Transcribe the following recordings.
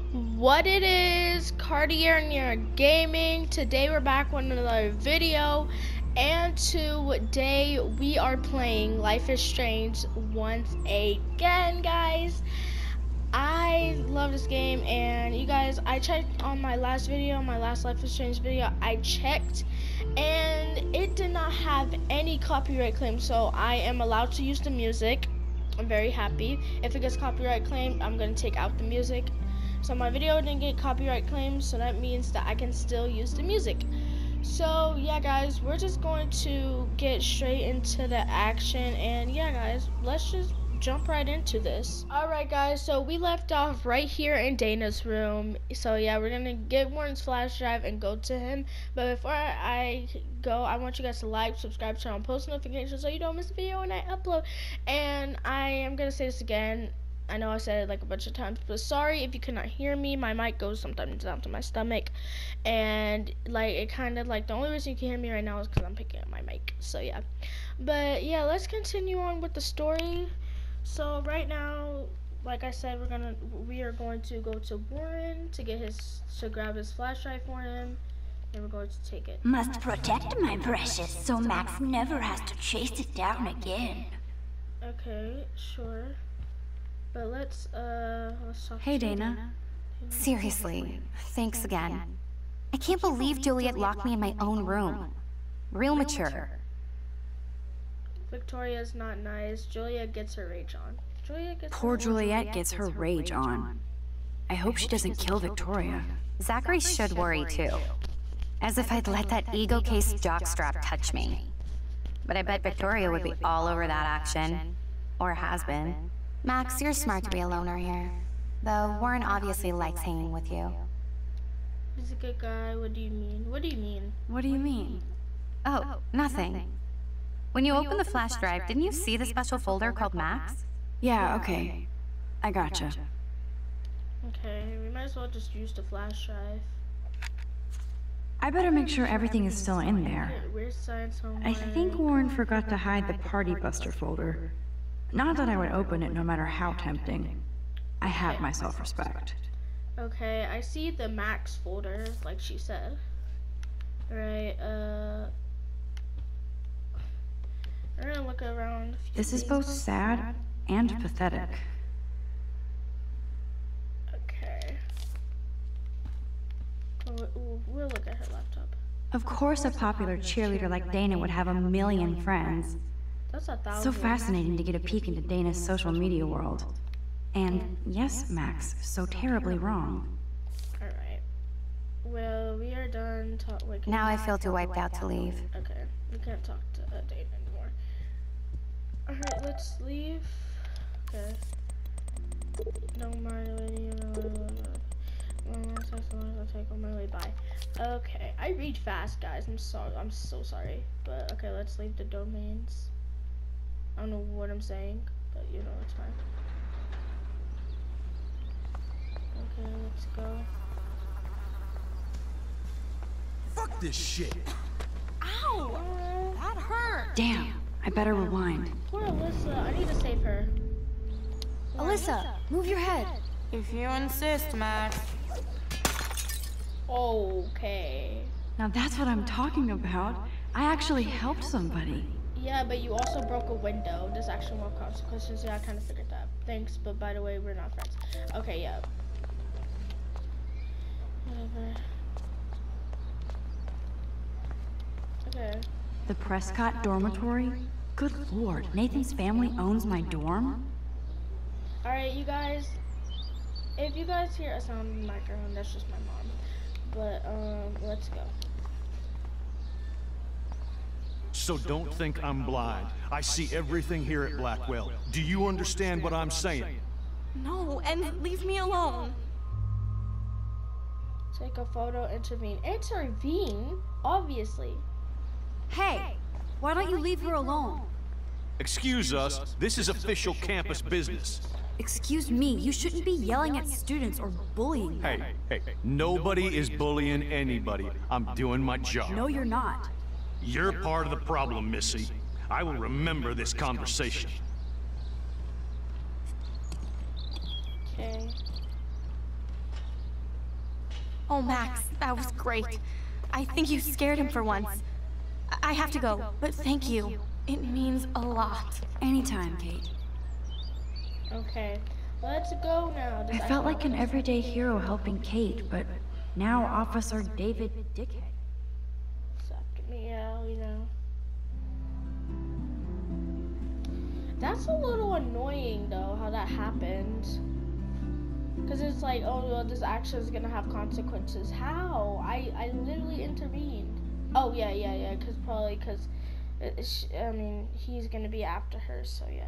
What it is, Cartier Near Gaming. Today we're back with another video, and today we are playing Life is Strange once again, guys. I love this game, and you guys, I checked on my last video, my last Life is Strange video. I checked, and it did not have any copyright claims, so I am allowed to use the music. I'm very happy. If it gets copyright claimed, I'm gonna take out the music. So my video didn't get copyright claims, so that means that I can still use the music. So yeah, guys, we're just going to get straight into the action, and yeah, guys, let's just jump right into this. Alright, guys, so we left off right here in Dana's room. So yeah, we're gonna get Warren's flash drive and go to him. But before I go, I want you guys to like, subscribe, turn on post notifications so you don't miss a video when I upload. And I am gonna say this again. I know I said it like a bunch of times, but sorry if you cannot hear me. My mic goes sometimes down to my stomach, and like it kind of like the only reason you can hear me right now is because I'm picking up my mic. So yeah, but yeah, let's continue on with the story. So right now, like I said, we are going to go to Warren to grab his flash drive for him, and we're going to take it. Must protect my precious so Max never has to chase it down again. Okay, sure. But let's talk Hey, to Dana. Seriously, thanks again. I can't believe Juliet locked me in my own room. Real mature. Victoria's not nice. Juliet gets her rage on. Poor Juliet gets her rage on. I hope she doesn't kill Victoria. Zachary should worry too. As if I'd let that ego-case jockstrap touch me. But I bet Victoria would be all over that action. Or has been. Max, you're smart to be a loner here. Though Warren obviously likes hanging with you. He's a good guy. What do you mean? What do you mean? What do you mean? Oh, nothing. When you opened the flash drive, didn't you see the special folder called Max? Yeah, okay. I gotcha. Okay, we might as well just use the flash drive. I better make sure everything is still in there. Where's science homework? I think Warren forgot to hide the Party Buster folder. Not that I would open it no matter how tempting. I have my self-respect. Okay, I see the Max folder, like she said. Alright, we're gonna look around. This is both sad and pathetic. Okay. We'll look at her laptop. Of course a popular cheerleader like Dana would have a million friends. That's 1,000. So fascinating to get a peek into Dana's social media world. And yes, Max, so terribly wrong. Alright. Well, we are done talking. Now I feel too wiped out to leave. Okay, we can't talk to Dana anymore. Alright, let's leave. Okay. Don't mind when you I'll take on my way by. Okay, I read fast, guys. I'm so sorry. But okay, let's leave the domains. I don't know what I'm saying, but you know it's fine. Okay, let's go. Fuck this shit. Ow! That hurt. Damn, I better rewind. Poor Alyssa. I need to save her. Alyssa, move your head. If you insist, Max. Okay. Now that's what I'm talking about. I actually helped somebody. Yeah, but you also broke a window. There's actually more consequences. Yeah, I kind of figured that. Thanks, but by the way, we're not friends. Okay, yeah. Whatever. Okay. The Prescott dormitory? Good lord, Nathan's family owns my dorm? Alright, you guys. If you guys hear a sound in the microphone, that's just my mom. But, let's go. So don't think I'm blind. I see everything here at Blackwell. Do you understand what I'm saying? No, and leave me alone. Take a photo, intervene. Intervene? Obviously. Hey, why don't you leave her alone? Excuse us, this is official campus business. Excuse me, you shouldn't be yelling at students or bullying them. Hey, nobody is bullying anybody. I'm doing my job. No, you're not. You're part of the problem, Missy. I will remember this conversation. Okay. Oh, Max, that was great. I think you scared him for once. I have to go, but thank you. It means a lot. Anytime, Kate. Okay, let's go now. I felt like an everyday hero helping Kate, but now Officer David Dickhead. Suck me out, you know. That's a little annoying though, how that happened. Cause it's like, oh well, this action is gonna have consequences. How? I literally intervened. Oh yeah. Cause probably cause, I mean, he's gonna be after her, so yeah.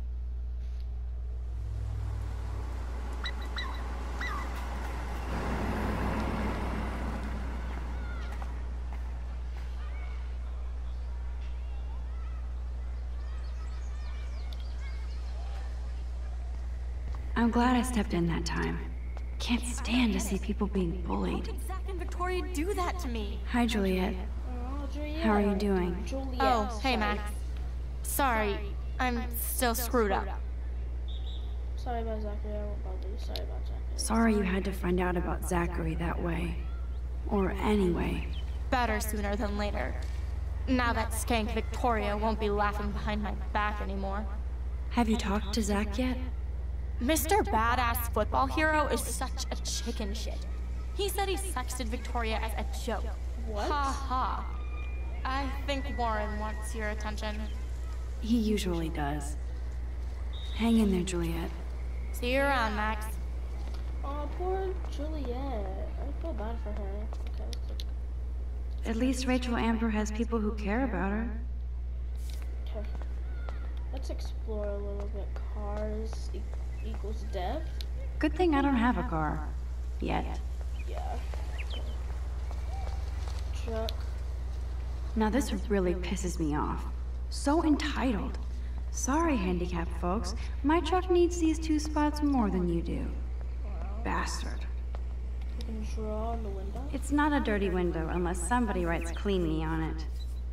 I'm glad I stepped in that time. Can't stand to see people being How bullied. did Zach and Victoria do that to me? Hi, Juliet. Oh, Juliet. How are you doing? Juliet. Oh, hey, sorry. Max. Sorry, I'm still screwed up. Sorry about Zachary. I won't bother you. Sorry about Zachary. Sorry you had to find out about Zachary that way. Or anyway. Better sooner than later. Now that skank Victoria won't be laughing behind my back anymore. Have you talked to Zach yet? Mr. Badass Football Hero is such a chicken shit. He said he sexted Victoria as a joke. What? Ha ha. I think Warren wants your attention. He usually does. Hang in there, Juliet. See you around, Max. Oh, poor Juliet. I feel bad for her. Okay. At least Rachel Amber has people who care about her. Okay. Let's explore a little bit. Cars equals death. Good thing I don't have a car. Yet. Yeah. Okay. Truck. Now this really pisses me off. So entitled. Sorry, handicapped folks. My truck needs these 2 spots more than you do. Bastard. You can draw on the window. It's not a dirty window unless somebody writes clean me on it.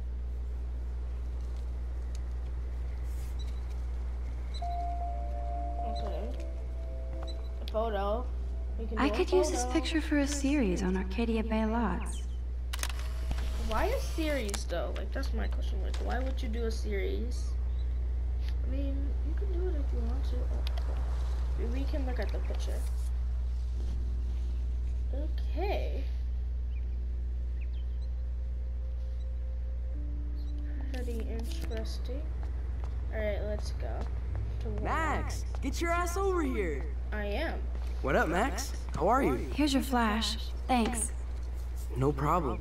Okay. A photo. I could use this picture for a series on Arcadia Bay lots. Why a series though? Like that's my question. Like why would you do a series? I mean, you can do it if you want to. Oh, we can look at the picture. Okay. Pretty interesting. Alright, let's go. To Max, get your ass over here. I am. What up, Max? How are you? Here's your flash. Thanks. No problem.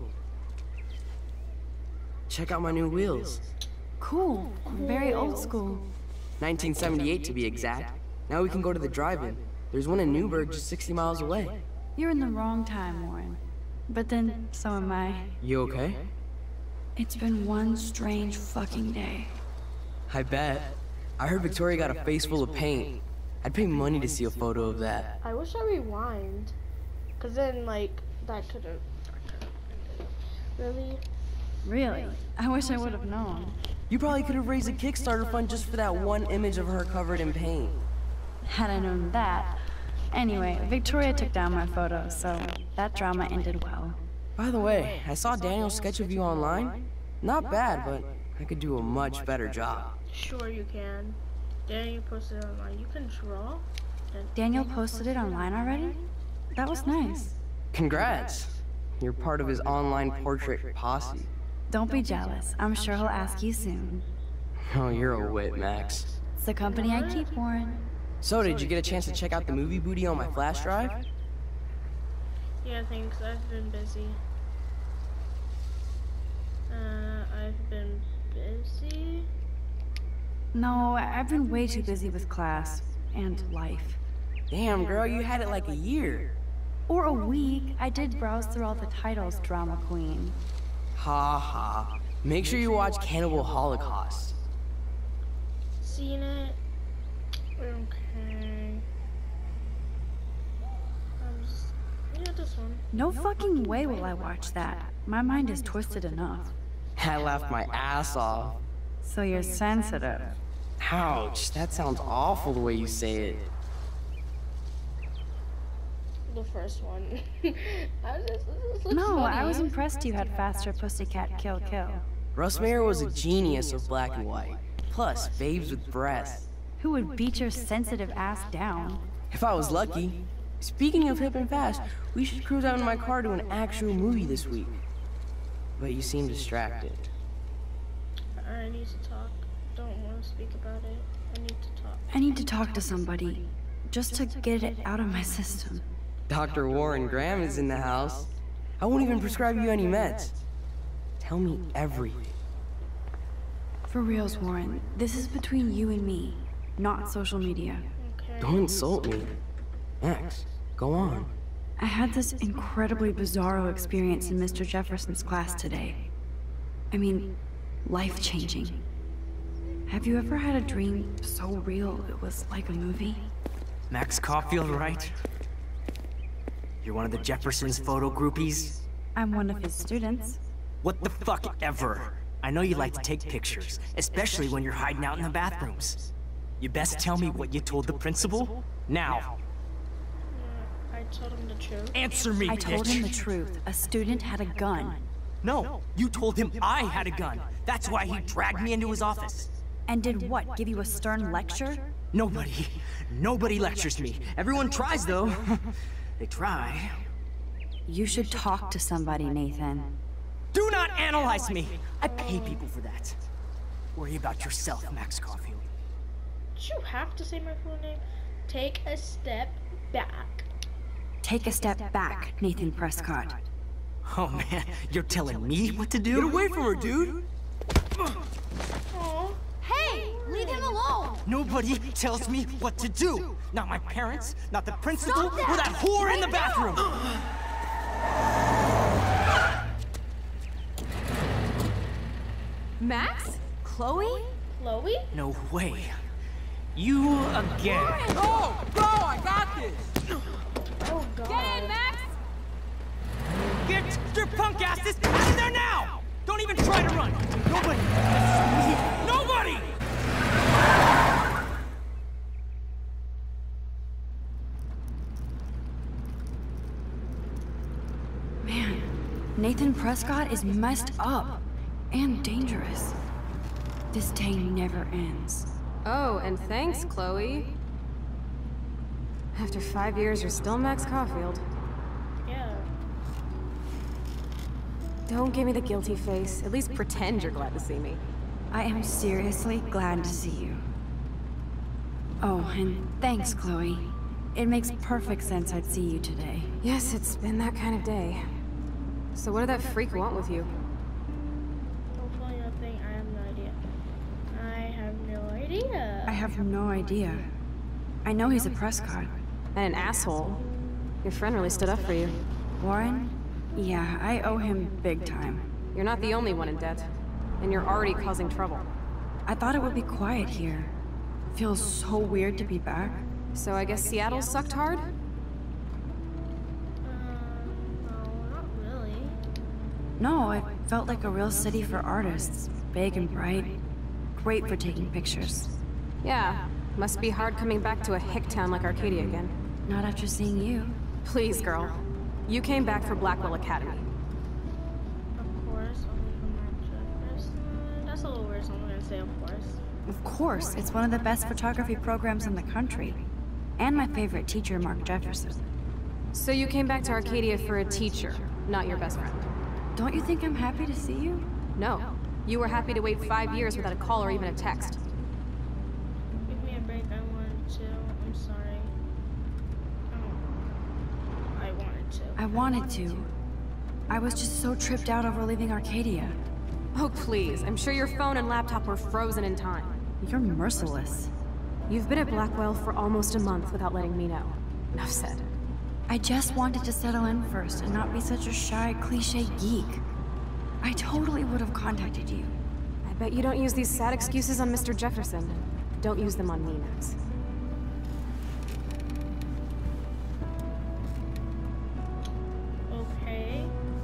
Check out my new wheels. Cool. Very old school. 1978 to be exact. Now we can go to the drive-in. There's one in Newburgh just 60 miles away. You're in the wrong time, Warren. But then, so am I. You okay? It's been one strange fucking day. I bet. I heard Victoria got a face full of paint. I'd pay money to see a photo of that. I wish I rewind. Cause then like that could've really? Really? I wish I would have known. You probably could have raised a Kickstarter fund just for that one image of her covered in paint. Had I known that. Anyway, Victoria took down my photo, so that drama ended well. By the way, I saw Daniel's sketch of you online. Not bad, but I could do a much better job. Sure you can. Daniel posted it online. You can draw? Daniel posted it online already? That was nice. Congrats. You're part of his online portrait posse. Don't be jealous. I'm sure he'll ask you soon. Oh, you're a wit, Max. It's the company I keep, Warren. So, did you get a chance to check out the movie booty on my flash drive? Yeah, thanks. I've been busy. I've been busy? No, I've been way too busy with class and life. Damn, girl, you had it like a year. Or a week. I did browse through all the titles, Drama Queen. Ha ha. Make sure you watch Cannibal Holocaust. Seen it? Okay. Yeah, this one. No fucking way will I watch that. My mind is twisted enough. I laughed my ass off. So you're sensitive. Ouch, that sounds awful the way you say it. the first one. This looks No, funny. I was impressed you had faster Pussycat Kill Kill. Russ Meyer was a genius of black and white. Plus, babes with breasts. Who would beat your sensitive ass down? If I was lucky. Speaking of hip and fast, we should cruise out in my car to an actual movie this week. But you seem distracted. I need to talk. Don't want to speak about it. I need to talk. I need to talk to somebody, just to get it out of my system. Dr. Warren Graham is in the house. I won't even prescribe you any meds. Tell me everything. For reals, Warren, this is between you and me, not social media. Okay. Don't insult me. Max, go on. I had this incredibly bizarro experience in Mr. Jefferson's class today. I mean, life-changing. Have you ever had a dream so real it was like a movie? Max Caulfield, right? You're one of the Jefferson's photo groupies? I'm one of his students. What the fuck ever? I know you like to take pictures, especially when you're hiding out in the bathrooms. You best tell me what you told the principal, now. I told him the truth. Answer me, I told bitch. him the truth. A student had a gun. No, you told him I had a gun. That's why he dragged me into his office. And did what, give you a stern lecture? Nobody lectures me. Everyone tries, though. They try. You should talk to somebody, Nathan. Do not analyze me! I pay people for that. Worry about yourself, Max Caulfield. Did you have to say my full name? Take a step back. Take a step back, Nathan Prescott. Oh man, you're telling me what to do? Get away from her, dude! Aw. Hey, leave him alone! Nobody tells me what to do. Not my parents, not the principal, or that whore in the bathroom. Max? Chloe? Chloe? No way. You again. Go! Go! I got this! Oh god. Get in, Max! Get your punk asses out of there now! Don't even try to run. Nobody. Nobody! Man, Nathan Prescott is messed up and dangerous. This day never ends. Oh, and thanks, Chloe. After 5 years, you're still Max Caulfield. Yeah. Don't give me the guilty face. At least pretend you're glad to see me. I am seriously glad to see you. Oh, and thanks, Chloe. It makes perfect sense I'd see you today. Yes, it's been that kind of day. So what did that freak want with you? Hopefully nothing. I have no idea. I have no idea. I have no idea. I know he's a Prescott. And an asshole. Your friend really stood up for you. Warren? Yeah, I owe him big time. You're not the only one in debt. And you're already causing trouble. I thought it would be quiet here. Feels so weird to be back. So I guess Seattle sucked hard? No, not really. No, it felt like a real city for artists. Big and bright. Great for taking pictures. Yeah. Must be hard coming back to a hick town like Arcadia again. Not after seeing you. Please, girl. You came back for Blackwell Academy. Of course, only from my Jefferson. That's a little weird, so I'm gonna say of course. Of course, it's one of the best photography programs in the country. And my favorite teacher, Mark Jefferson. So you came back to Arcadia for a teacher, not your best friend. Don't you think I'm happy to see you? No. You were happy to wait 5 years without a call or even a text. Give me a break. I wanted to. I'm sorry. Oh. I wanted to. I wanted to. I was just so tripped out over leaving Arcadia. Oh, please. I'm sure your phone and laptop were frozen in time. You're merciless. You've been at Blackwell for almost a month without letting me know. Enough said. I just wanted to settle in first and not be such a shy, cliche geek. I totally would have contacted you. I bet you don't use these sad excuses on Mr. Jefferson. Don't use them on me, Max. Okay.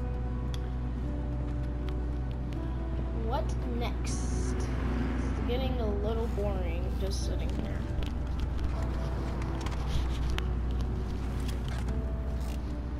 What next? It's getting a little boring just sitting here.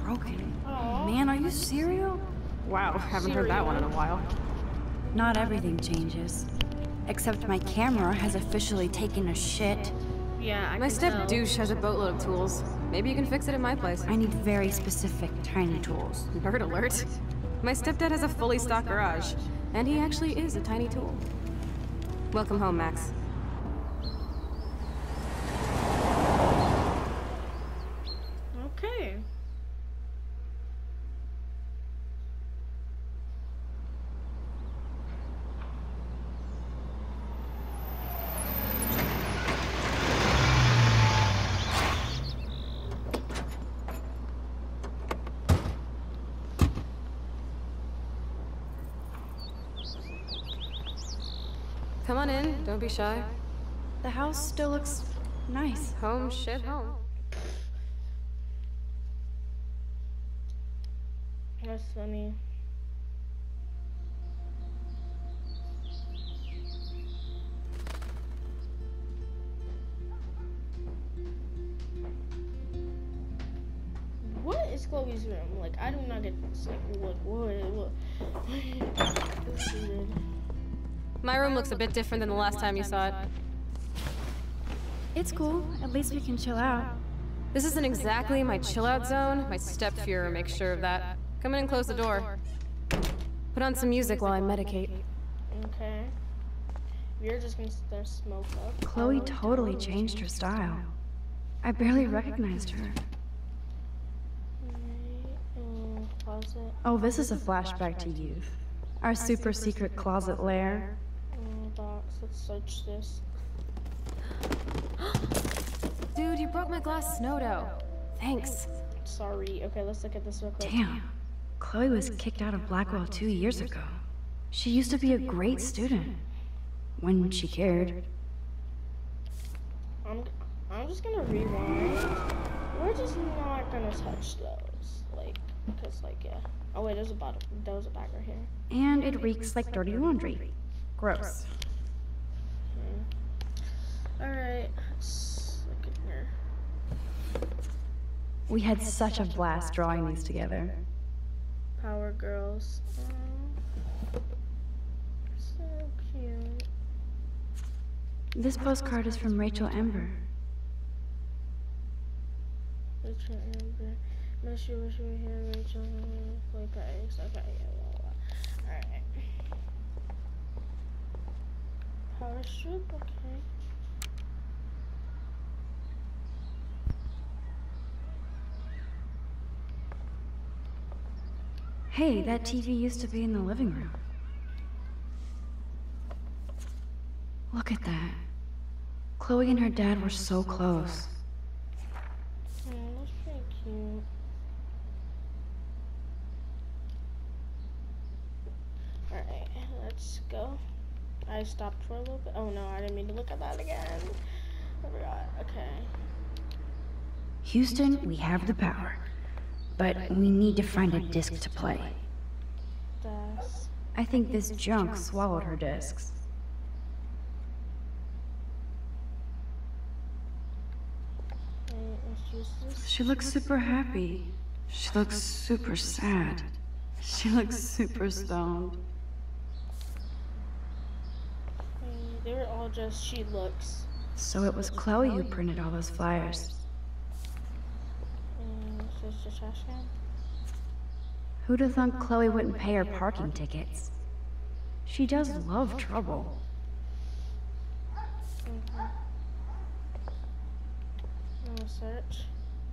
broken. Aw. Man, are you serial? Wow, haven't heard that one in a while. Not everything changes. Except my camera has officially taken a shit. Yeah, I My can step tell. douche has a boatload of tools. Maybe you can fix it at my place. I need very specific tiny tools. Nerd alert. My stepdad has a fully stocked garage, and he actually is a tiny tool. Welcome home, Max. Okay. Come on in, don't be shy. The house still looks nice. Home, shit, home. That's funny. What is Chloe's room? Like, I do not get this. Like, what? This is weird. My room looks a bit different than the last time you saw it. It's cool. At least we can chill out. This isn't exactly my chill-out zone. My step-Fuhrer makes sure of that. Come in and close the door. Put on some music while I medicate. Okay. You're just gonna sit there and smoke up. Chloe totally changed her style. I barely recognized her. Closet. Oh, this is a flashback to youth. Our super secret closet lair. Box. Let's search this. Dude, you broke my glass snow dough. Thanks. Sorry. Okay, let's look at this real quick. Damn. Chloe was kicked out of Blackwell 2 years ago. She used to be a great student. When she cared. I'm just gonna rewind. We're just not gonna touch those. Like, because, like, yeah. Oh, wait, there's a bag right here. And it reeks like dirty laundry. Gross. Alright, let's look in here. We had such a blast drawing these together. Power Girls. So cute. This postcard is from Rachel Ember. Rachel Amber. Miss you, wish you were here, Rachel. Play Paris. Okay, yeah, alright. Power strip, okay. Hey, that TV used to be in the living room. Look at that. Chloe and her dad were so close. Oh, that's pretty cute. Alright, let's go. I stopped for a little bit. Oh no, I didn't mean to look at that again. I forgot. Okay. Houston, we have the power. But we need to find a disc to play. Das. I think this junk swallowed her discs. Let's use this. She looks super happy. She looks super sad. She looks super stoned. They were all just she looks. So it was Chloe who printed all those flyers. This is the trash can. Who'd have thought Chloe wouldn't pay her parking tickets? She does love trouble. I'm gonna search.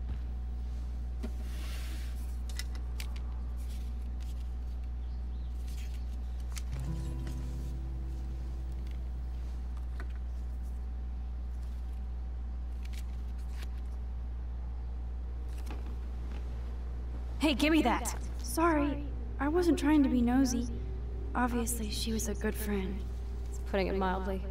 Hey, give me that! Sorry, I wasn't trying to be nosy. Obviously, she was a good friend. It's putting it mildly.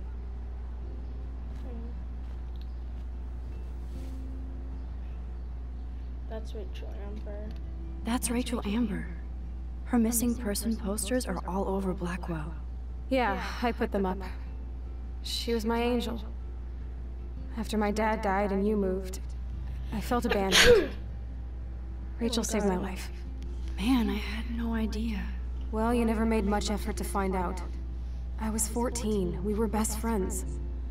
That's Rachel Amber. That's Rachel Amber. Her missing person posters are all over Blackwell. Yeah, I put them up. She was my angel. After my dad died and you moved, I felt abandoned. Rachel saved my life. Man, I had no idea. Well, you never made much effort to find out. I was 14. We were best friends.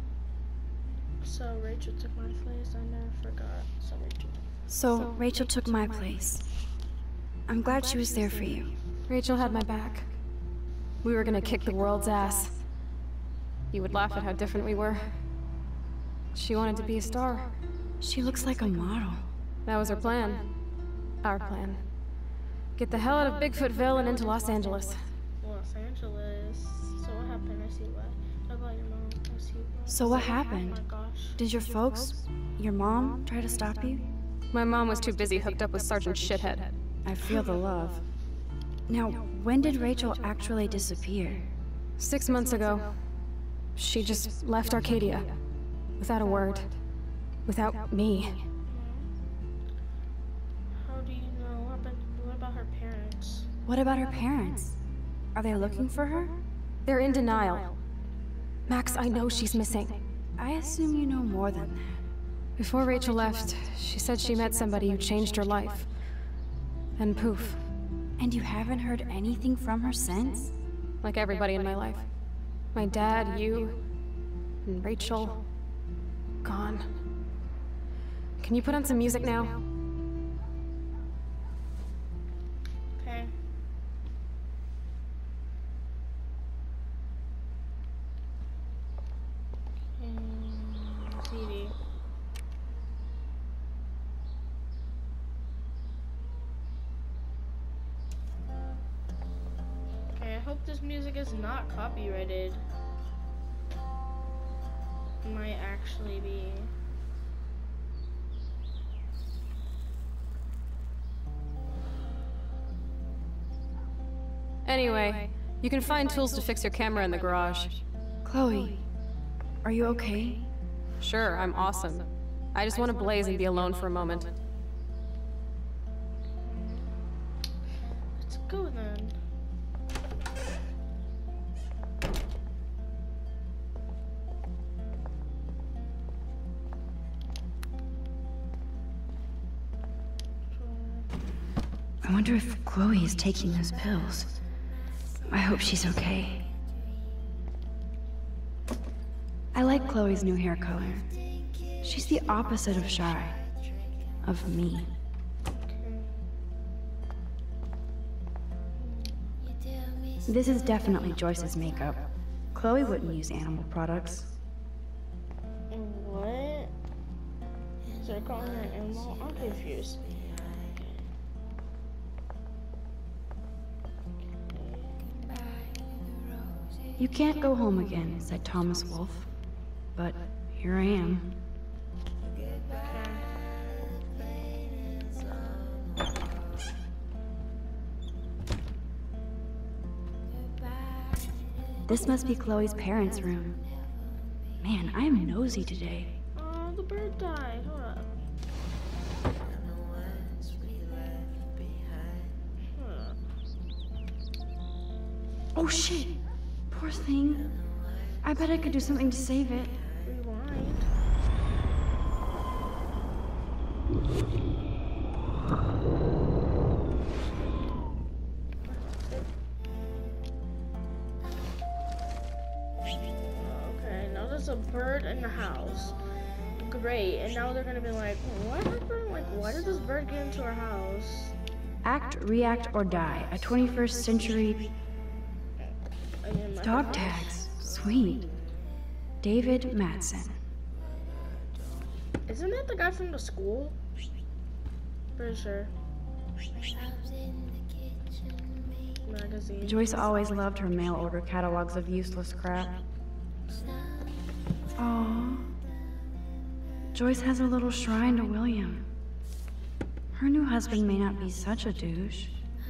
So Rachel took my place. I never forgot. So Rachel took my place. I'm glad she was there for you. Rachel had my back. We were gonna kick the world's ass. You would laugh at how different we were. She wanted to be a star. She looks like a model. That was her plan. Our plan. Get the hell out of Bigfootville and into Los Angeles. Los Angeles? So what happened? I see what. What about your mom? I see what. So what happened? Oh my gosh. Did your folks, your mom, try to stop you? My mom was too busy hooked up with Sergeant Shithead. I feel the love. Now, when did Rachel actually disappear? 6 months ago. She just left Arcadia. Without a word. Without me. How do you know? What about her parents? What about her parents? Are they looking for her? They're in denial. Max, I know she's missing. I assume you know more than that. Before Rachel left, she said she met somebody who changed her life. And poof. And you haven't heard anything from her since? Like everybody in my life. My dad, you, and Rachel. Gone. Can you put on some music now? Okay. CD. Okay, I hope this music is not copyrighted. It might actually be. Anyway, you can find tools to fix your camera in the garage. Chloe, are you okay? Sure, I'm awesome. I just want to blaze and be alone for a moment. Let's go then. I wonder if Chloe is taking those pills. I hope she's okay. I like Chloe's new hair color. She's the opposite of shy. Of me. This is definitely Joyce's makeup. Chloe wouldn't use animal products. What? So they're calling her an animal? I'm confused. You can't go home again, said Thomas Wolfe. But here I am. This must be Chloe's parents' room. Man, I am nosy today. Oh, the bird died. Hold up. Oh shit! Poor thing. I bet I could do something to save it. Rewind. Okay, now there's a bird in the house. Great, and now they're gonna be like, what happened? Like, why did this bird get into our house? Act, react, or die. A 21st century dog tags. Sweet. David Madsen. Isn't that the guy from the school? Pretty sure. Magazine. Joyce always loved her mail order catalogs of useless crap. Aww. Joyce has a little shrine to William. Her new husband may not be such a douche.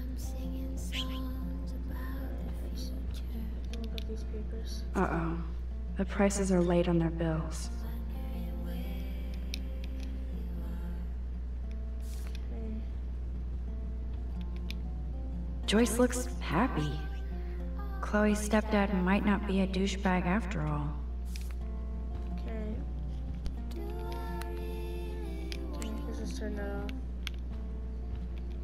Uh-oh. The prices are late on their bills. Joyce looks happy. Chloe's stepdad might not be a douchebag after all. Okay. Let's just turn that off.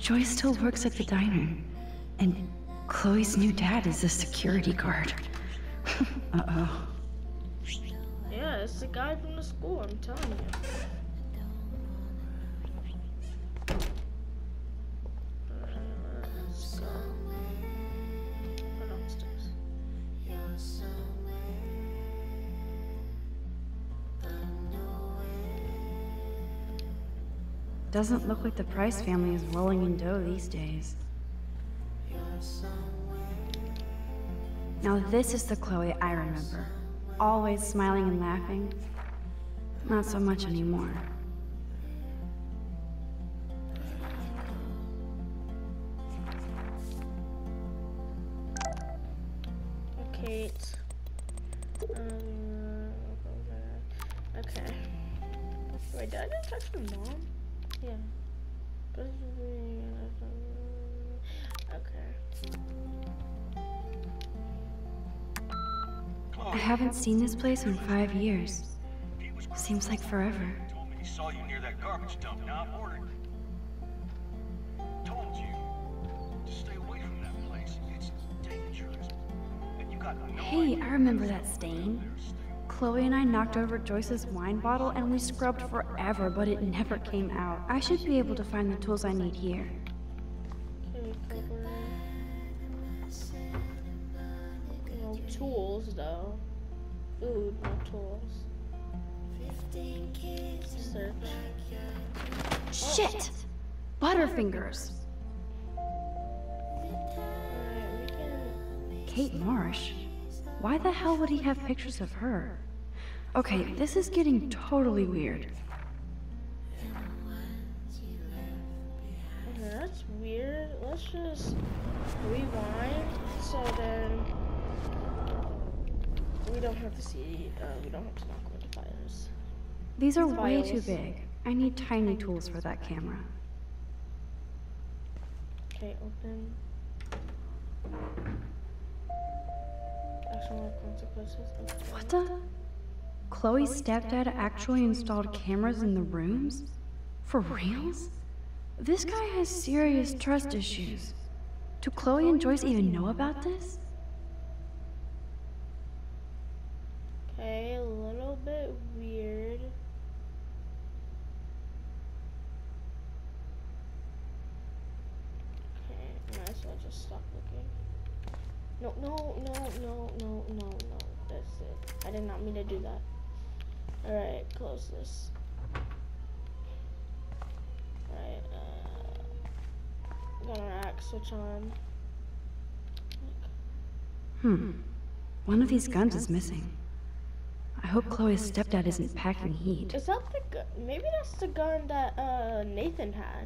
Joy still works at the diner. And Chloe's new dad is a security guard. Uh-oh. Yeah, it's the guy from the school, I'm telling you. Let's go. Go downstairs. Doesn't look like the Price family is rolling in dough these days. Now this is the Chloe I remember. Always smiling and laughing. Not so much anymore. Okay. Okay. Wait, did I just touch my mom? Yeah. Okay. I haven't seen this place in 5 years. Seems like forever. Told me he saw you near that garbage dump. Now I'm worried. Told you to stay away from that place. It's dangerous. And you got no Hey, idea I remember that stain. Chloe and I knocked over Joyce's wine bottle and we scrubbed forever, but it never came out. I should be able to find the tools I need here. Okay, cover. No tools though. Food, no tools. Search. Shit! Butterfingers! Alright, we can... Kate Marsh? Why the hell would he have pictures of her? Okay, this is getting totally weird. Okay, that's weird. Let's just rewind so then we don't have to see, we don't have to knock over the fires. These are way too Files. big. I need tiny tools for that camera. Okay, open. Actionable consequences. Okay. What the? Chloe's stepdad actually installed cameras in the rooms? For reals? This guy has serious trust issues. Do Chloe and Joyce even know about this? Okay, a little bit weird. Okay, might as well just stop looking. No. That's it. I did not mean to do that. Alright, close this. Alright, got our axe switch on. One of these guns is missing. I hope Chloe's stepdad isn't packing heat. Is that the gun? Maybe that's the gun that Nathan had.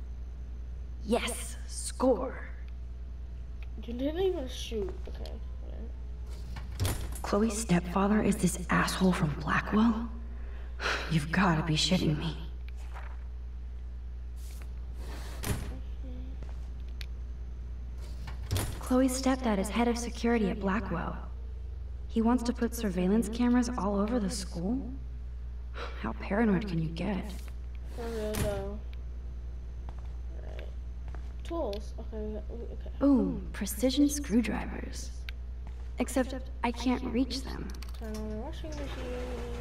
Yes! Score! You didn't even shoot. Okay. Chloe's stepfather is this asshole from Blackwell? You've gotta be shitting me. Chloe's stepdad is head of security at Blackwell. He wants to put surveillance cameras all over the school? How paranoid can you get? For real though. Alright. Tools. Okay. Ooh, precision screwdrivers. Except I can't reach them. Turn on the washing machine.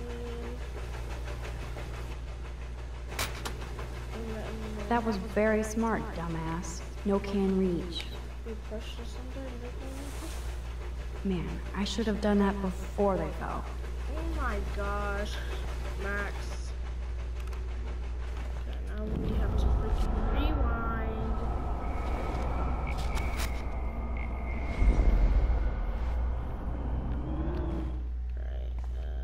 That was very smart, dumbass. No can reach. We pushed this under and Man, I should have done that before they fell. oh my gosh. Max. Okay, now we have to freaking rewind. Alright,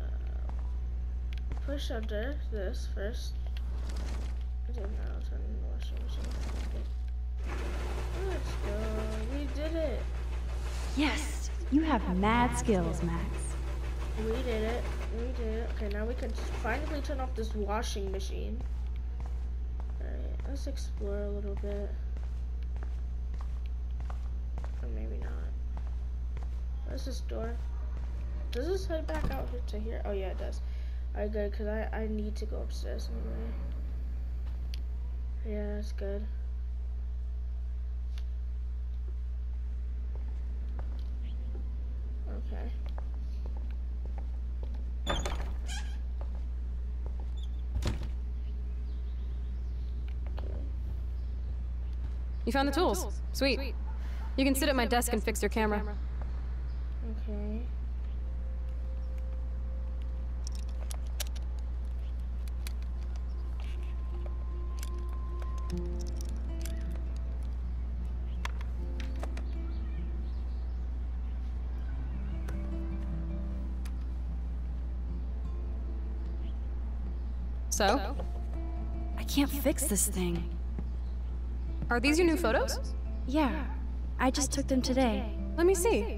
push under this first. And then now turn on the washing machine. Let's go. We did it. Yes, you have mad skills, Max. We did it. We did it. Okay, now we can finally turn off this washing machine. Alright, let's explore a little bit. Or maybe not. What's this door? Does this head back out to here? Oh yeah, it does. Alright, good, because I need to go upstairs anyway. Yeah, that's good. Okay. You found the tools. Sweet. You can sit at my desk and fix your camera. Okay. So? I can't fix this thing. Are these your new photos? Yeah, I just took them today. Let me see.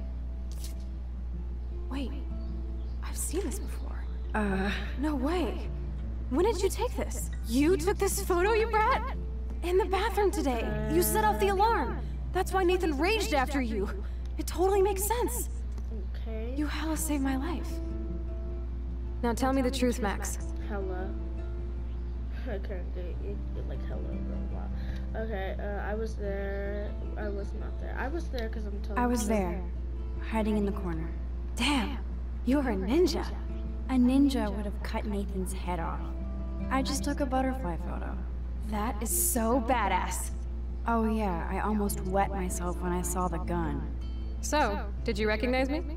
Wait, I've seen this before. No way. When did you take this? You took this photo, you brat? In the bathroom today. You set off the alarm. That's why Nathan raged after you. It totally makes sense. Okay. You hella saved my life. Now tell me the truth, Max. Hella. I couldn't get like hella for a while. Okay, I was there. I was not there. I was there because I'm telling you. I was there, hiding in the corner. Damn, you're a ninja. A ninja would have cut Nathan's head off. I just took a butterfly photo. That is so badass. Oh yeah, I almost wet myself when I saw the gun. So, did you recognize me?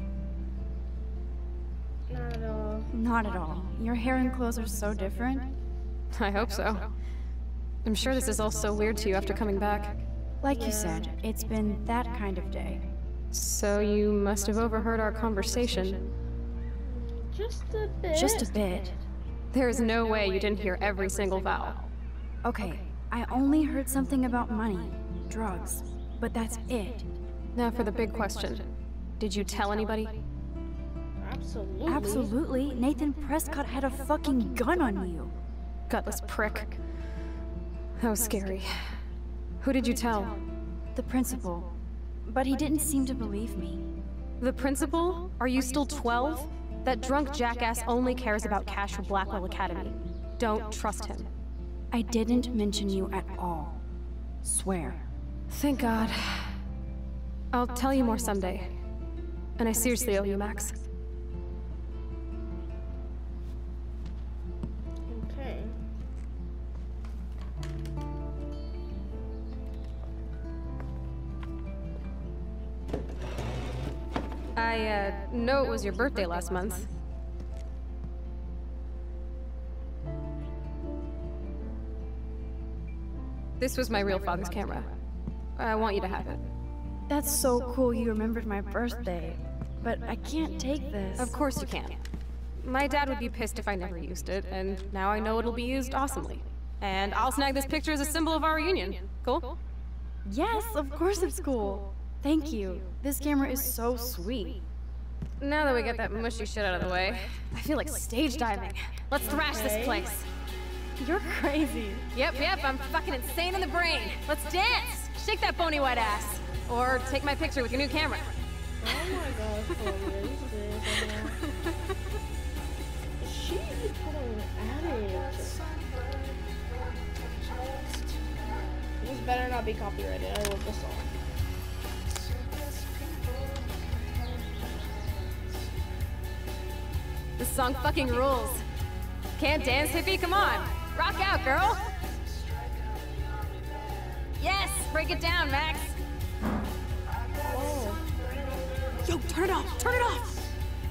Not at all. Not at all. Your hair and clothes are so different. I hope so. I'm sure this is all so weird to you after coming back. Like you said, it's been that kind of day. So you must have overheard our conversation. Just a bit. Just a bit. There is no way you didn't hear every single vowel. Okay, I only heard something about money, drugs, but that's it. Now for the big question. Did you tell anybody? Absolutely. Absolutely. Nathan Prescott had a fucking gun on you. Gutless prick. That was scary. Who did you tell? The principal. But he didn't seem to believe me. The principal? Are you still 12? That drunk jackass only cares about cash for Blackwell Academy. Don't trust him. I didn't mention you at all. Swear. Thank God. I'll tell you more someday. And I seriously owe you, Max. Okay. I, know it was your birthday last month. This was my real father's camera. I want you to have it. That's so cool you remembered my birthday. But I can't take this. Of course you can. My dad would be pissed if I never used it, and now I know it'll be used awesomely. And I'll snag this picture as a symbol of our reunion. Cool? Yes, of course it's cool. Thank you. This camera is so sweet. Now that we get that mushy shit out of the way, I feel like stage diving. Let's thrash this place. You're crazy. Yep, I'm fucking insane in the brain. Let's dance! Shake that bony white ass. Or take my picture with your new camera. Oh my god, Chloe, she is going at it. This better not be copyrighted. I love this song. This song fucking rules. Can't dance, hippie? Come on. Rock out, girl. Yes, break it down, Max. Oh. Yo, turn it off. Turn it off.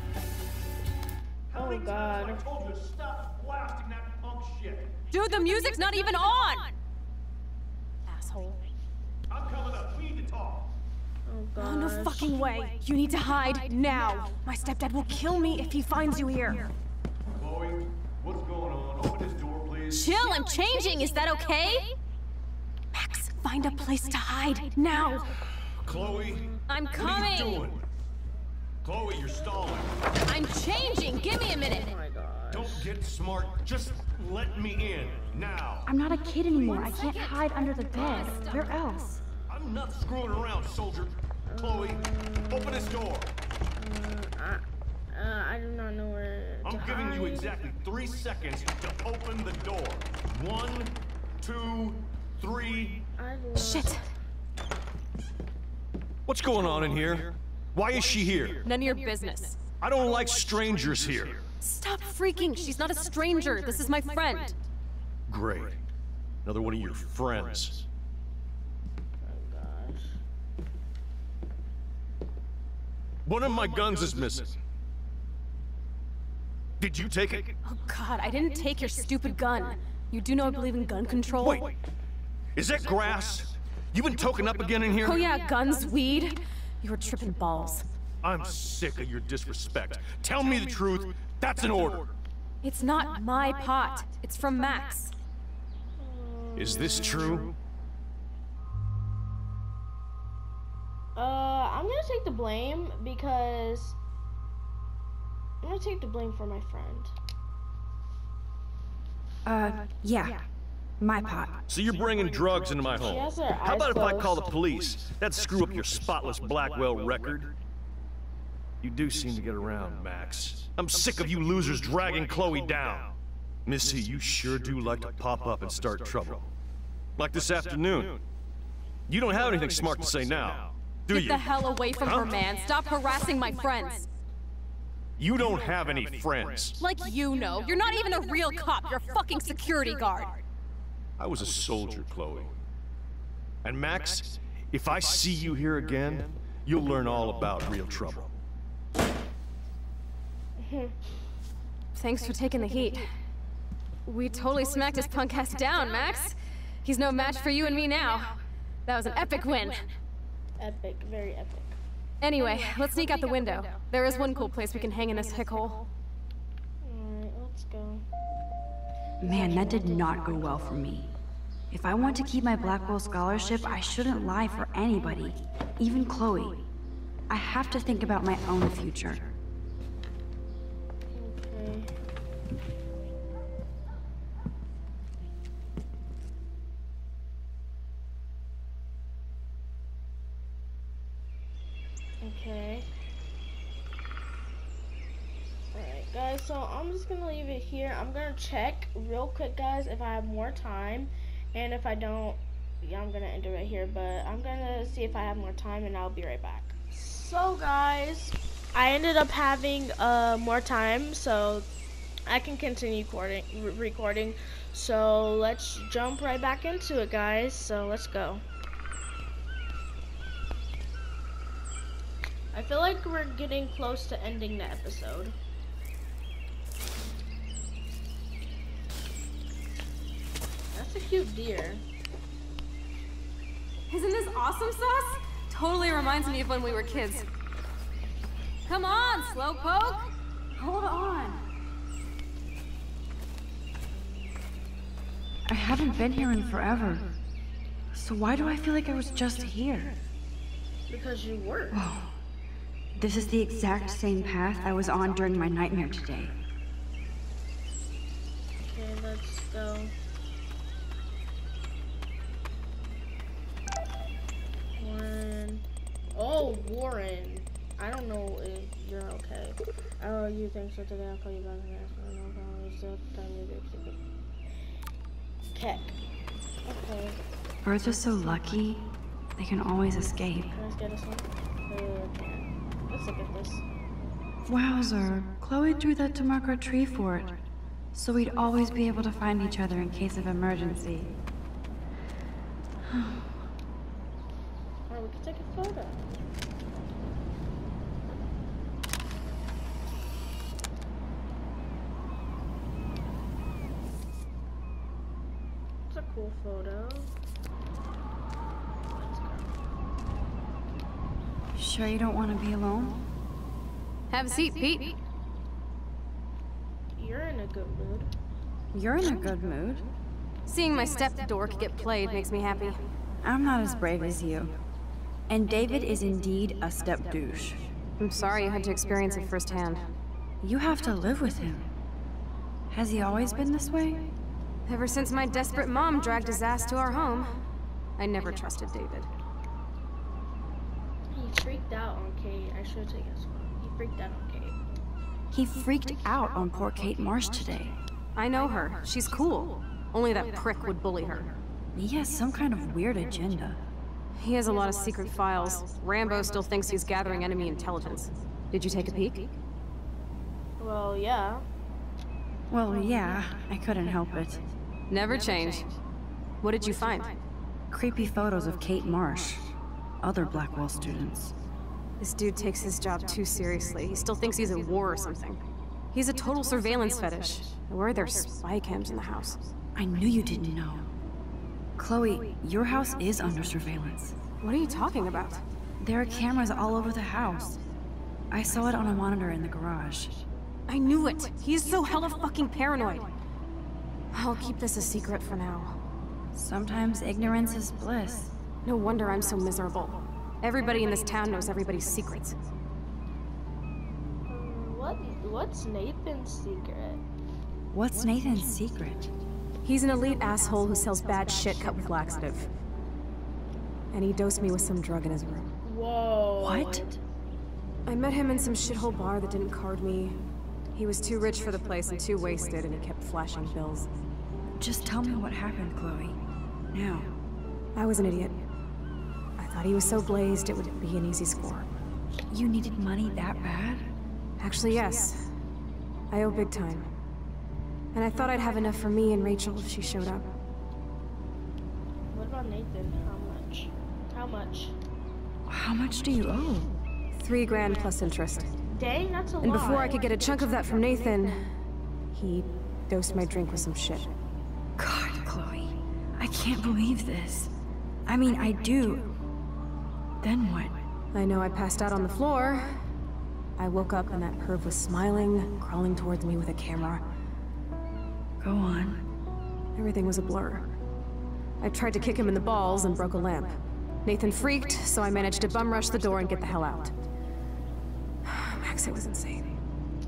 Oh god. I told you to stop blasting that punk shit. Dude, the music's not even on. Asshole. I'm coming up. We need to talk. Oh god. Oh, no fucking way. You need to hide now. My stepdad will kill me if he finds you here. Chloe, what's going on? Open this door, please. Chill, I'm changing. Is that okay? Max, find a place to hide now. Chloe, I'm what are coming. you doing? Chloe, you're stalling. I'm changing. Give me a minute. Oh my god. Don't get smart. Just let me in now. I'm not a kid anymore. I can't hide under the bed. Where else? I'm not screwing around, soldier. Chloe, open this door. I do not know where to I'm giving you hide. exactly 3 seconds to open the door. 1, 2, 3. I love- Shit. What's going on in here? Why is she here? None of your business. I don't like strangers here. Stop freaking! She's not a stranger! This is my friend! Great. Another one of your friends. Oh gosh. One of my guns is missing. Did you take it? Oh god, I didn't take your stupid gun. You do know I believe in gun control? Wait. Is that grass? You been toking up again in here? Oh yeah, guns, weed. You were tripping balls. I'm sick of your disrespect. Tell me the truth. That's an order. It's not my pot. It's from Max. Is this true? I'm gonna take the blame because I'm gonna take the blame for my friend. Yeah. My pot. So you're bringing drugs into my She home. has her How eyes about if I closed. call the police? That'd screw up your spotless Blackwell record. You do seem to get around, Max. I'm sick of you losers dragging Chloe down. Missy, you sure do like to pop up and start trouble. Like this afternoon. You don't have anything smart to say now, do you? Get the hell away from Huh? her, man. Stop harassing my friends. You don't have any friends. Like you know. You're not even a real cop. You're a fucking security guard. I was a soldier, Chloe. And Max, if I see you here again, you'll learn all about real trouble. Thanks for taking the heat. We totally smacked his punk ass down, Max. He's no match for you and me now. That was an epic win. Epic, very epic. Anyway, let's sneak out the window. There is one cool place we can hang in this hick hole. Alright, let's go. Man, that did not go well for me. If I want to keep my Blackwell scholarship, I shouldn't lie for anybody, even Chloe. I have to think about my own future. Okay. Okay. Alright guys, so I'm just gonna leave it here. I'm gonna check real quick guys if I have more time, and if I don't, yeah, I'm gonna end it right here, but I'm gonna see if I have more time and I'll be right back. So guys, I ended up having more time, so I can continue recording. So let's jump right back into it guys, so let's go. I feel like we're getting close to ending the episode. That's a cute deer. Isn't this awesome sauce? Totally reminds me of when we were kids. Come on, Slowpoke! Hold on. I haven't been here in forever. So why do I feel like I was just here? Because you were. Whoa. This is the exact same path I was on during my nightmare today. Okay, let's go. Warren. Oh, Warren. I don't know if you're okay. Oh, you think so today? I'll call you back and ask for no problem. It's the time you do stupid. Keck. Okay. Birds are so lucky, they can always escape. Can I get us one? Okay. Let's look at this. Wowzer, Chloe drew that to mark our tree fort, so we'd always be able to find each other in case of emergency. Or we could take a photo. It's a cool photo. Let's go. Sure you don't want to be alone? Have a seat, Pete. You're in a good mood. You're in a good mood. Seeing my step dork get played makes me happy. I'm not as brave as you. And David is indeed a step douche. I'm sorry you had to experience it firsthand. You have to live with him. Has he always been this way? Ever since my desperate mom dragged his ass to our home, I never trusted David. He freaked out on Kate. I should take his phone. He freaked out on Kate. He freaked out on poor Kate Marsh today. I know her. She's cool. Only that prick would bully her. He has some kind of weird agenda. He has a lot of secret files. Rambo still thinks he's gathering enemy intelligence. Did you take a peek? Well, yeah. Well, yeah, I couldn't help it. Never change. What did you find? Creepy photos of Kate Marsh. Other Blackwell students. This dude takes his job too seriously. He still thinks he's at war or something. He's a total surveillance fetish. Where are there spy cams in the house? I knew you didn't know. Chloe, your house is under surveillance. What are you talking about? There are cameras all over the house. I saw it on a monitor in the garage. I knew it! He's so hella fucking paranoid! I'll keep this a secret for now. Sometimes ignorance is bliss. No wonder I'm so miserable. Everybody in this town knows everybody's secrets. What's Nathan's secret? What's Nathan's secret? He's an elite asshole who sells bad shit cut with laxative. And he dosed me with some drug in his room. Whoa. What? I met him in some shithole bar that didn't card me. He was too rich for the place and too wasted, and he kept flashing bills. Just tell me what happened, Chloe. Now. I was an idiot. I thought he was so blazed it would be an easy score. You needed money that bad? Actually, yes. I owe big time. And I thought I'd have enough for me and Rachel if she showed up. What about Nathan? How much? How much? How much do you owe? $3 grand plus interest. Dang, that's a lot. And before I could get a chunk of that from Nathan, he dosed my drink with some shit. God, Chloe. I can't believe this. I mean, I do. Then what? I know I passed out on the floor. I woke up and that perv was smiling, crawling towards me with a camera. Go on. Everything was a blur. I tried to kick him in the balls and broke a lamp. Nathan freaked, so I managed to bum rush the door and get the hell out. Max, it was insane.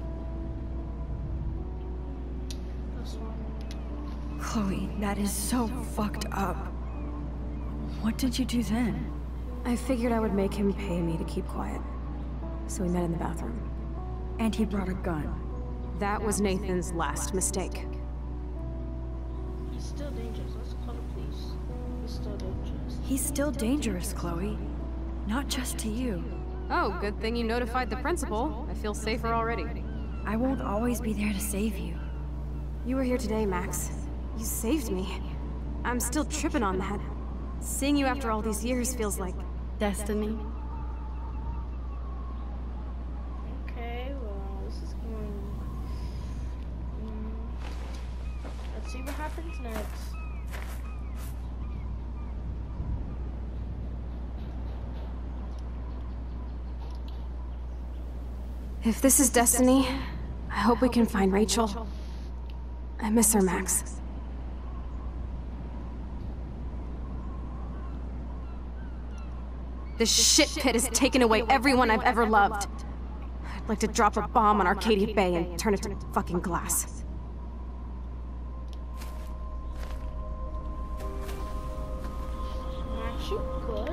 Chloe, that is so fucked up. What did you do then? I figured I would make him pay me to keep quiet. So we met in the bathroom. And he brought a gun. That was Nathan's last mistake. He's still dangerous. Let's call the police. He's still dangerous. He's still dangerous, Chloe. Not just to you. Oh, good thing you notified the principal. I feel safer already. I won't always be there to save you. You were here today, Max. You saved me. I'm still tripping on that. Seeing you after all these years feels like... destiny. Okay, well, this is going... let's see what happens next. If this is destiny, I hope we can find Rachel. I miss her, Max. This shit pit has taken away everyone I've ever loved. I'd like to drop a bomb on Arcadia Bay and turn it to fucking glass. Max, you good?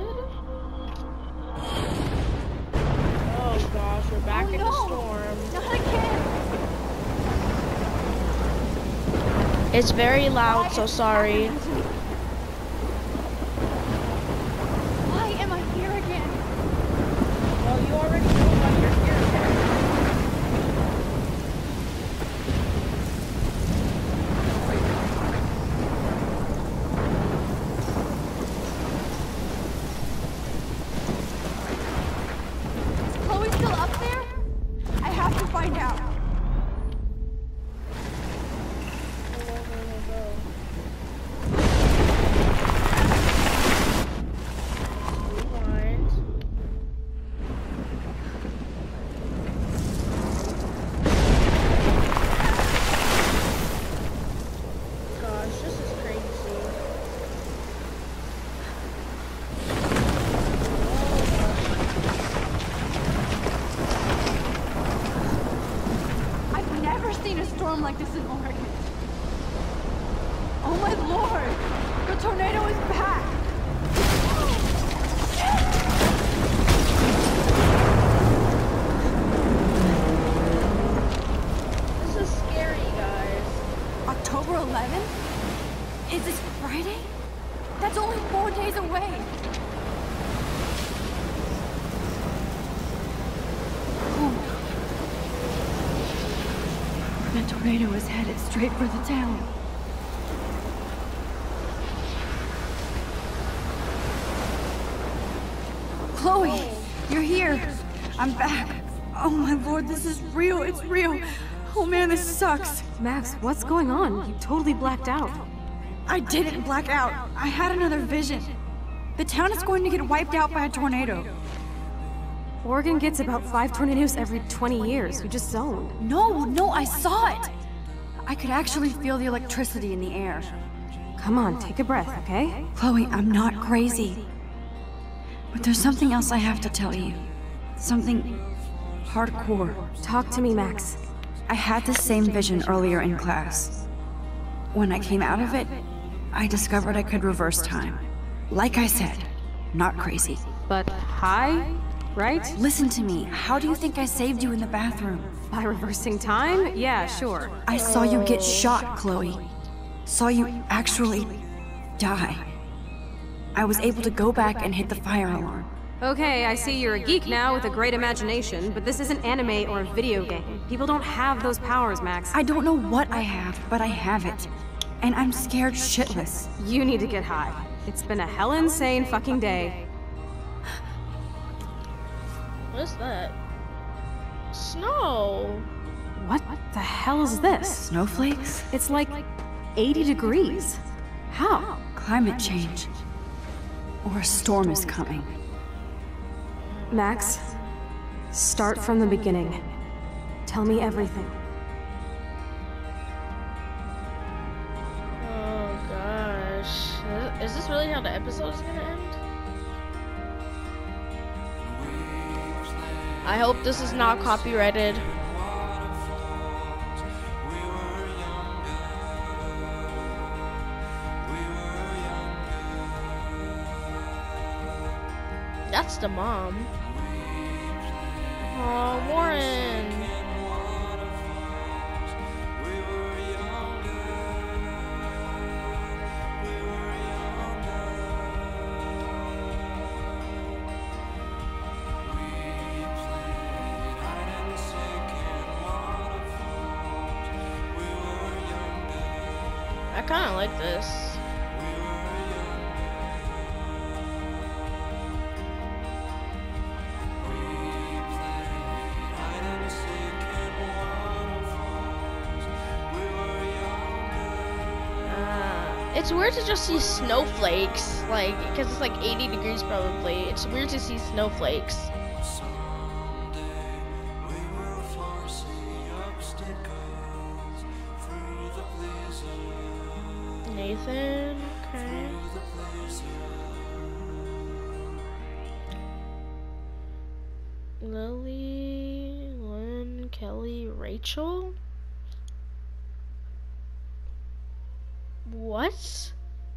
Oh gosh, we're back in the storm. Not again! It's very loud, so sorry. Why am I here again? Well, you already know why you're here. Is Chloe still up there? I have to find out. tornado is headed straight for the town. Chloe, you're here. I'm back. Oh my lord, this is real. It's real. Oh man, this sucks. Max, what's going on? You totally blacked out. I didn't black out. I had another vision. The town is going to get wiped out by a tornado. Oregon gets about 5 tornadoes every 20 years. You just zoned. No, I saw it. I could actually feel the electricity in the air. Come on, take a breath, okay? Chloe, I'm not crazy. But there's something else I have to tell you. Something hardcore. Talk to me, Max. I had the same vision earlier in class. When I came out of it, I discovered I could reverse time. Like I said, not crazy. But high, right? Listen to me. How do you think I saved you in the bathroom? By reversing time? Yeah, sure. I saw you get shot, Chloe. Saw you actually die. I was able to go back and hit the fire alarm. Okay, I see you're a geek now with a great imagination, but this isn't anime or a video game. People don't have those powers, Max. I don't know what I have, but I have it. And I'm scared shitless. You need to get high. It's been a hell insane fucking day. What is that? Snow. What the hell is this? Snowflakes? It's like 80 degrees. How? Climate change. Or a storm is coming. Max, start from the beginning. Tell me everything. Oh gosh. Is this really how the episode's gonna end? I hope this is not copyrighted. That's the mom. Oh, Warren. I kind of like this. It's weird to just see snowflakes, like, because it's like 80 degrees probably. It's weird to see snowflakes. Nathan, okay. Lily, Lynn, Kelly, Rachel? What?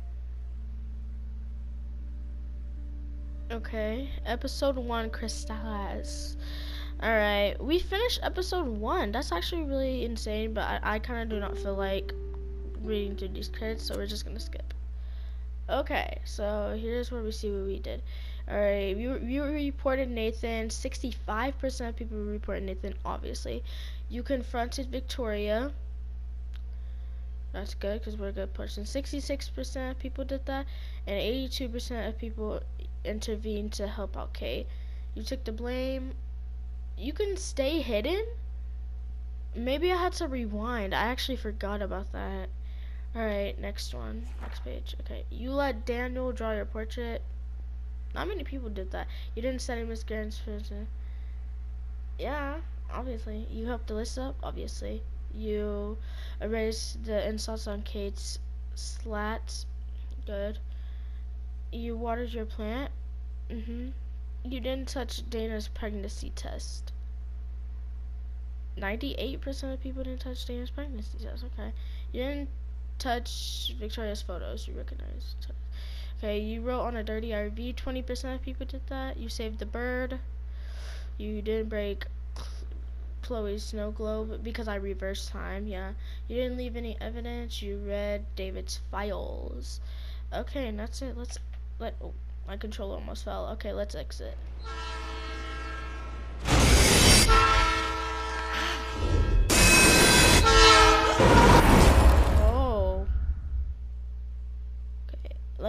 Okay, episode 1, Crystallaz. Alright, we finished episode 1. That's actually really insane, but I kind of do not feel like reading through these credits, so we're just gonna skip. Okay, so here's where we see what we did. Alright, you reported Nathan. 65% of people reported Nathan, obviously. You confronted Victoria. That's good, because we're a good person. 66% of people did that, and 82% of people intervened to help out Kate. You took the blame. You can stay hidden? Maybe I had to rewind. I actually forgot about that. Alright, next one. Next page. Okay, you let Daniel draw your portrait. Not many people did that. You didn't send him Miss Guerin's person. Yeah, obviously. You helped Alyssa? Obviously. You erased the insults on Kate's slats. Good. You watered your plant. You didn't touch Dana's pregnancy test. 98% of people didn't touch Dana's pregnancy test. Okay. You didn't touch Victoria's photos. You recognized. Okay. You wrote on a dirty RV. 20% of people did that. You saved the bird. You didn't break Chloe's snow globe because I reversed time. Yeah. You didn't leave any evidence. You read David's files. Okay, and that's it. Oh, my controller almost fell. Okay, let's exit.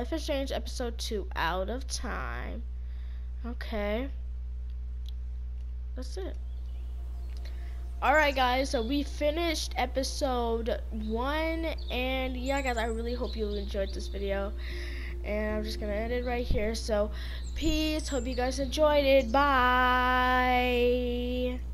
Life is Strange episode 2, Out of Time. Okay. That's it. Alright guys, so we finished episode 1, and yeah guys, I really hope you enjoyed this video. And I'm just gonna end it right here. So peace, hope you guys enjoyed it. Bye.